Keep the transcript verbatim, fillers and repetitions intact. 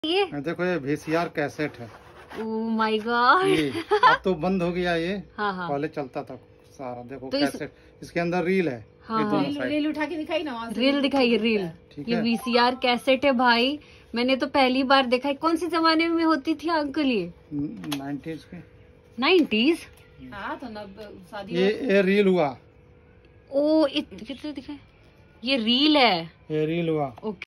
ये देखो ये वीसीआर कैसेट है। ओह माय गॉड, ये अब तो बंद हो गया ये। हाँ हाँ पहले चलता था सारा। देखो तो इस- कैसेट, इसके अंदर रील है। हाँ, ये दोनों हाँ। साइड रील उठा के दिखाई ना, वहाँ से रील दिखाइए, रील। ठीक ये है। वीसीआर कैसेट है भाई, मैंने तो पहली बार देखा है। कौन से जमाने में होती थी अंकल ये? नाइनटीज के। नाइन्टीज। हाँ तो नब्बे शादी ये ये रील हुआ। ओ इत, कितने दिखाए? ये रील है। ये रील हुआ। ओके।